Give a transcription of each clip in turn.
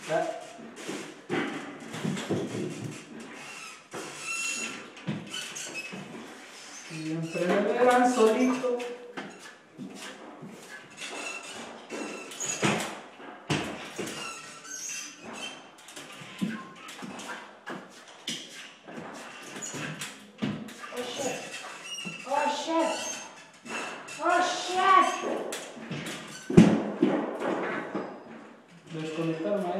Ya. Siempre me verán solito. Oh shit. Oh shit. Oh shit. Desconectaron ahí.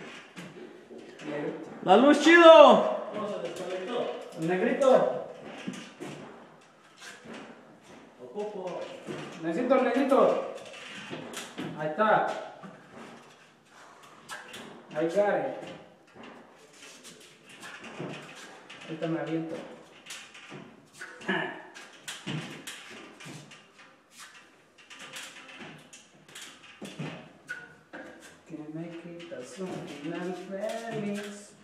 ¡La luz, chido! ¿Cómo se desconectó? El negrito. Ocupo. Necesito el negrito. Ahí está. Ahí got it. Ahorita me aviento. Que me quitas un final feliz.